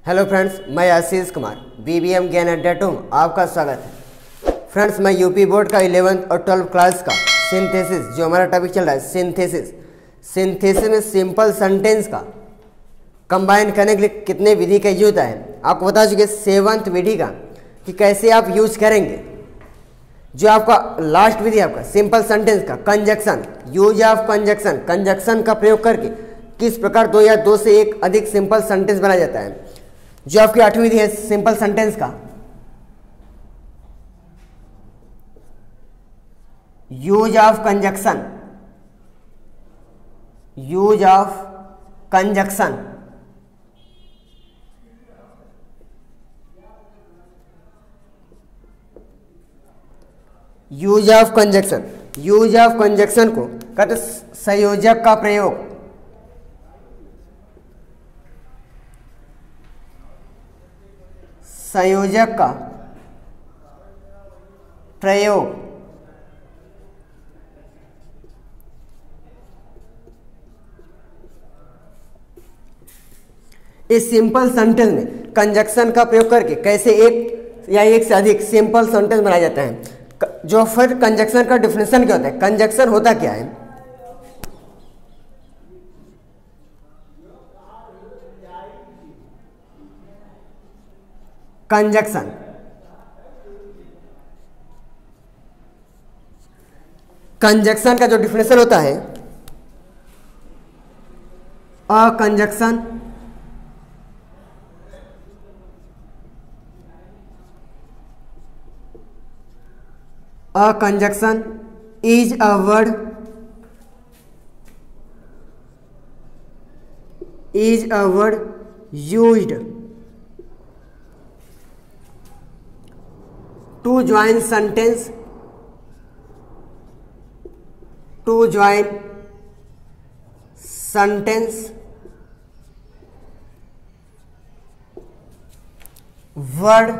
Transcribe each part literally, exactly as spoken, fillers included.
Hello friends, मैं Ashish Kumar BBM ज्ञान अड्डा टू आपका स्वागत है। फ्रेंड्स, मैं यूपी बोर्ड का इलेवेंथ और ट्वेल्थ क्लास का सिंथेसिस, जो हमारा टॉपिक चल रहा है सिंथेसिस सिंथेसिस में सिंपल सेंटेंस का कंबाइन करने के लिए कितने विधि का यूज होता है आपको बता चुके। सेवंथ विधि का कि कैसे आप यूज करेंगे। जो आपका लास्ट विधि है आपका सिंपल सेंटेंस का conjunction, use of conjunction, conjunction का प्रयोग करके किस प्रकार दो या दो से एक अधिक सिंपल सेंटेंस बनाया जाता है। जो आपकी आठवीं विधि है सिंपल सेंटेंस का use of conjunction, use of conjunction, use of conjunction, use of conjunction को कहते संयोजक का प्रयोग, संयोजक का प्रयोग। इस सिंपल सेंटेंस में कंजक्शन का प्रयोग करके कैसे एक या एक से अधिक सिंपल सेंटेंस बनाया जाता है। जो फिर कंजक्शन का डिफिनेशन क्या होता है, कंजक्शन होता क्या है। कंजक्शन कंजक्शन का जो डिफिनेशन होता है, a conjunction a conjunction is a word is a word used to join sentence, to join sentence, word,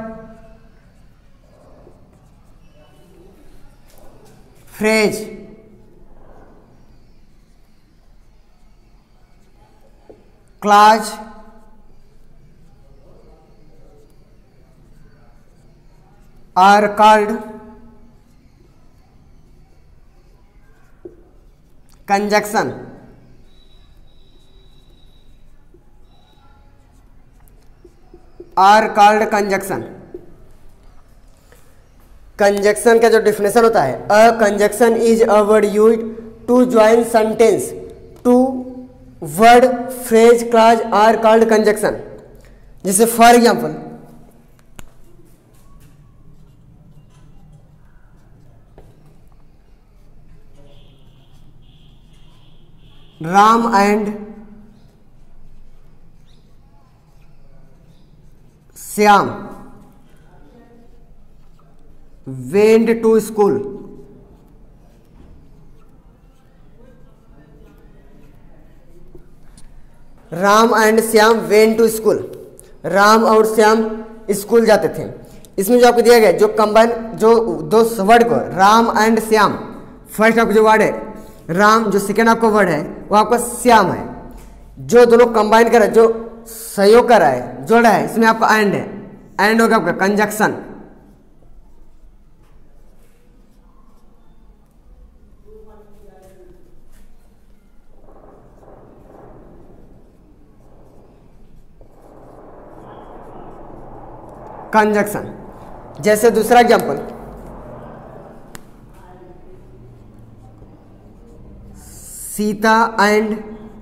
phrase, clause, are called conjunction। are called conjunction। Conjunction का जो definition होता है, a conjunction is a word used to join sentence to word, phrase, clause are called conjunction. जैसे for example, Ram and Shyam went to school। Ram and Shyam went to school, Ram और Shyam school जाते थे। इसमें जो आपको दिया गया जो कंबाइन, जो दो वर्ड को राम एंड श्याम, फर्स्ट आपको जो वर्ड है राम, जो सेकेंड आपका वर्ड है वो आपका श्याम है। जो दोनों कंबाइन कर रहा है, जो सहयोग कर रहा है, जोड़ा है, इसमें आपका एंड है। एंड होगा आपका कंजक्शन। कंजक्शन। जैसे दूसरा example, Sita and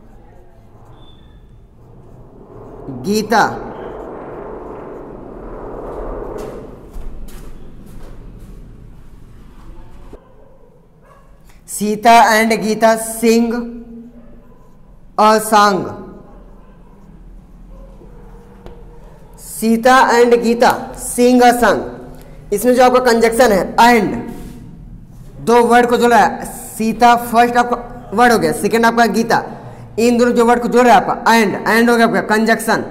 Gita Sita and Gita sing a song. Sita and Gita sing a song. इसमें जो आपका कंजक्शन है एंड, दो वर्ड को जोड़ा है। सीता फर्स्ट आपका वर्ड हो गया, सेकेंड आपका गीता, इन दोनों जो वर्ड को जोड़ रहा है आपका एंड, एंड हो गया आपका कंजक्शन।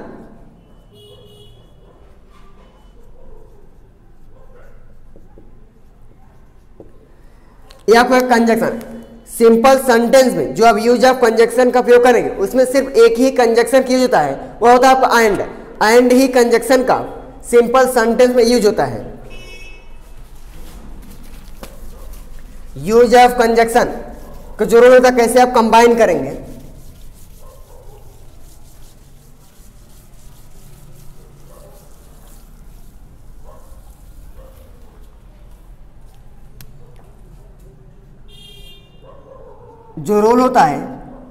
ये आपका कंजक्शन। सिंपल सेंटेंस में जो आप यूज ऑफ कंजक्शन का प्रयोग करेंगे उसमें सिर्फ एक ही कंजक्शन की यूज होता है, वो होता है आपका एंड। एंड ही कंजक्शन का सिंपल सेंटेंस में यूज होता है। यूज ऑफ कंजक्शन का जो रोल होता है, कैसे आप कंबाइन करेंगे। जो रोल होता है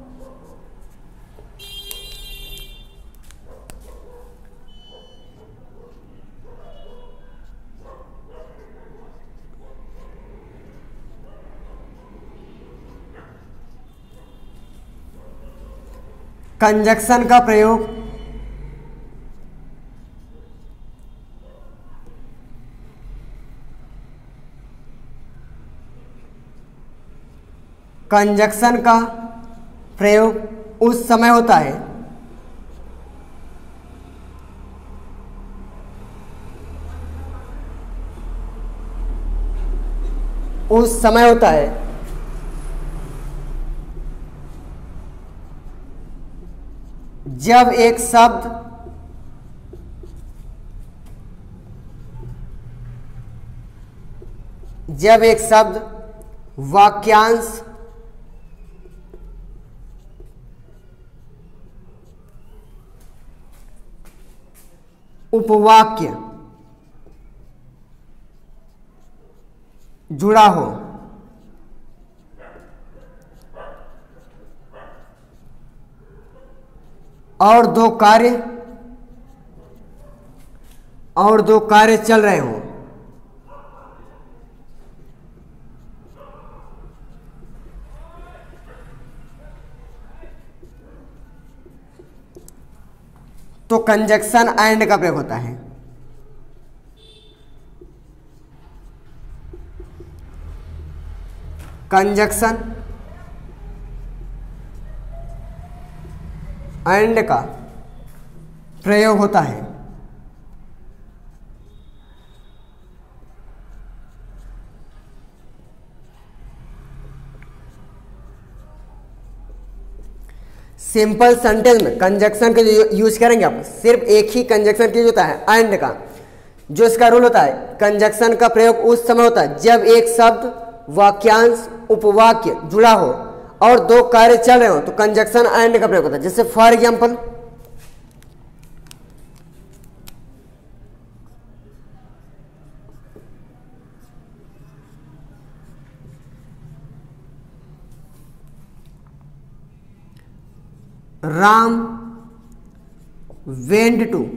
कंजक्शन का प्रयोग कंजक्शन का प्रयोग उस समय होता है उस समय होता है जब एक शब्द जब एक शब्द वाक्यांश उपवाक्य जुड़ा हो और दो कार्य और दो कार्य चल रहे हों, तो कंजक्शन एंड का प्रयोग होता है। कंजक्शन एंड का प्रयोग होता है सिंपल सेंटेंस में। कंजक्शन का जो यूज करेंगे आप, सिर्फ एक ही कंजक्शन की होता है एंड का, जो इसका रूल होता है कंजक्शन का प्रयोग उस समय होता है जब एक शब्द वाक्यांश उपवाक्य जुड़ा हो और दो कार्य चल रहे हो, तो कंजक्शन एंड का प्रयोग होता है। जैसे for example Ram went to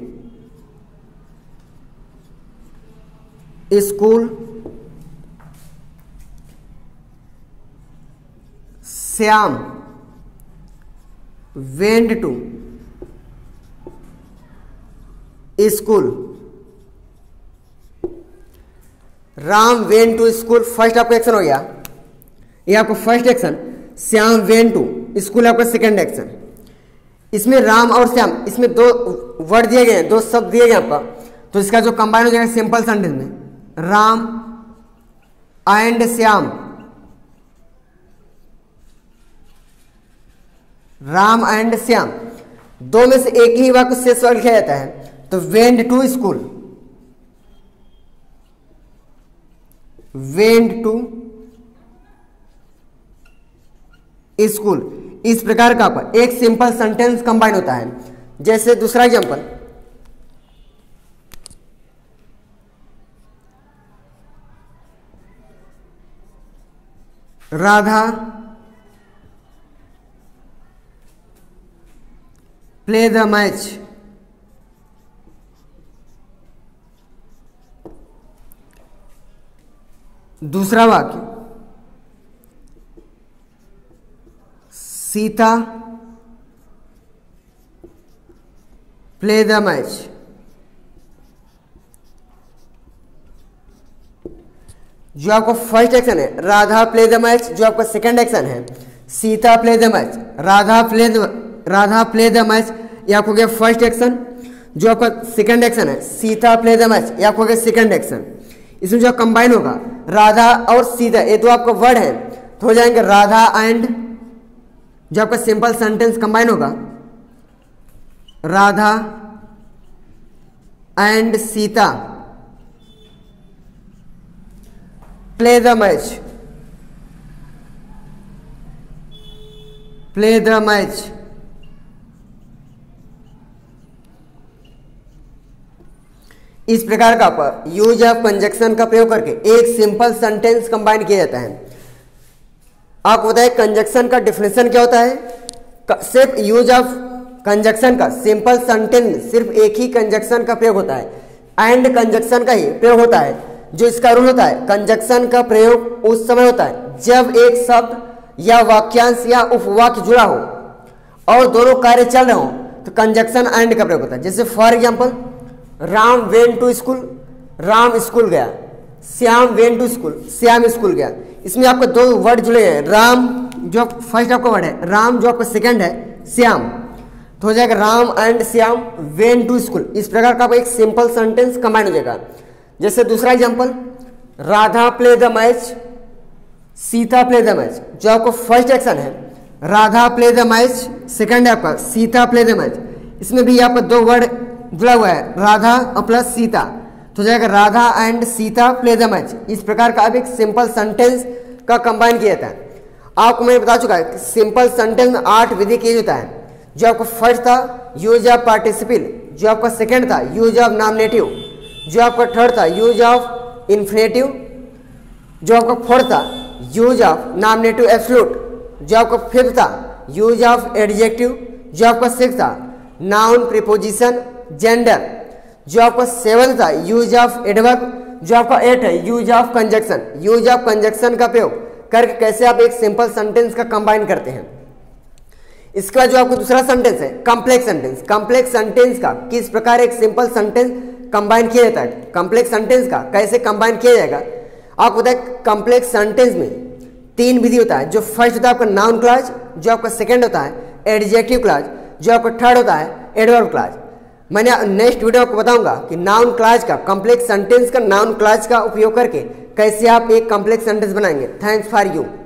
school, Shyam went to school. Ram went to school first आपका एक्शन हो गया, ये आपका first action. Shyam went to school आपका सेकेंड एक्शन। इसमें राम और श्याम, इसमें दो वर्ड दिए गए हैं, दो शब्द दिए गए आपका, तो इसका जो कंबाइन हो जाएगा सिंपल सेंटेंस में राम एंड श्याम, राम एंड श्याम, दो में से एक ही वाक्य शेष वाक्य लिखा जाता है, तो went to school, went to school. इस प्रकार का आपका एक सिंपल सेंटेंस कंबाइन होता है। जैसे दूसरा example, Radha play the match, दूसरा वाक्य सीता प्ले द मैच। जो आपका फर्स्ट एक्शन है राधा प्ले द मैच, जो आपका सेकंड एक्शन है Sita play the match, Radha play the Radha play the match, ये आपको गया फर्स्ट एक्शन। जो आपका सेकंड एक्शन है सीता प्ले द मैच, ये आपको गया सेकंड एक्शन। इसमें जो कंबाइन होगा राधा और सीता, ये दो आपका वर्ड है, तो हो जाएंगे राधा एंड, जो आपका सिंपल सेंटेंस कंबाइन होगा Radha and Sita play the match, play the match. इस प्रकार का यूज ऑफ कंजक्शन का प्रयोग करके एक सिंपल सेंटेंस कंबाइन किया जाता है। आपको बताए कंजक्शन का डिफिनेशन क्या होता है। सिर्फ यूज ऑफ कंजक्शन का सिंपल सेंटेंस में सिर्फ एक ही कंजक्शन का प्रयोग होता है। एंड कंजक्शन का ही प्रयोग होता है। जो इसका रूल होता है, कंजक्शन का प्रयोग उस समय होता है जब एक शब्द या वाक्यांश या उपवाक्य जुड़ा हो और दोनों कार्य चल रहे हो, तो कंजक्शन एंड का प्रयोग होता है। जैसे for example, Ram went to school, Ram school गया। Shyam went to school, Shyam school गया। इसमें आपको दो वर्ड जुड़े हैं, राम जो फर्स्ट आपका वर्ड है, राम जो आपका सेकंड है, श्याम, तो हो जाएगा Ram and Shyam went to school. इस प्रकार का एक सिंपल सेंटेंस कंबाइन हो जाएगा। जैसे दूसरा example, Radha play the match, Sita play the match. जो आपको फर्स्ट एक्शन है Radha play the match, second है आपका सीता प्ले द मैच। इसमें भी आपका दो वर्ड जुड़ा हुआ है, राधा और प्लस सीता, तो जाएगा Radha and Sita play the match. इस प्रकार का अब एक सिंपल सेंटेंस का कंबाइन किया जाता है। आपको मैंने बता चुका है सिंपल सेंटेंस में आठ विधि किया जाता है। जो आपका फर्स्ट था यूज ऑफ पार्टिसिपल, जो आपका सेकंड था यूज ऑफ नॉमिनेटिव, जो आपका थर्ड था यूज ऑफ इन्फिनेटिव, जो आपका फोर्थ था यूज ऑफ नॉमिनेटिव एब्सोल्यूट, जो आपका फिफ्थ था यूज ऑफ एडजेक्टिव, जो आपका सिक्स था नाउन प्रीपोजिशन जेंडर, जो आपका सेवन था यूज ऑफ एडवर्ब, जो आपका एट है use of conjunction. Use of conjunction का प्रयोग करके कैसे आप एक सिंपल सेंटेंस का कंबाइन करते हैं। इसके बाद जो आपको दूसरा सेंटेंस है कॉम्प्लेक्स सेंटेंस। कॉम्प्लेक्स सेंटेंस का किस प्रकार एक सिंपल सेंटेंस कंबाइन किया जाता है, कॉम्प्लेक्स सेंटेंस का कैसे कंबाइन किया जाएगा। आपको बताए कॉम्प्लेक्स सेंटेंस में तीन विधि होता है। जो फर्स्ट होता है आपका नाउन क्लॉज, जो आपका सेकंड होता है एडजेक्टिव क्लॉज, जो आपका थर्ड होता है एडवर्ब क्लॉज। मैंने नेक्स्ट वीडियो को बताऊंगा कि नाउन क्लॉज का कॉम्प्लेक्स सेंटेंस का नाउन क्लॉज का उपयोग करके कैसे आप एक कॉम्प्लेक्स सेंटेंस बनाएंगे। Thanks for you.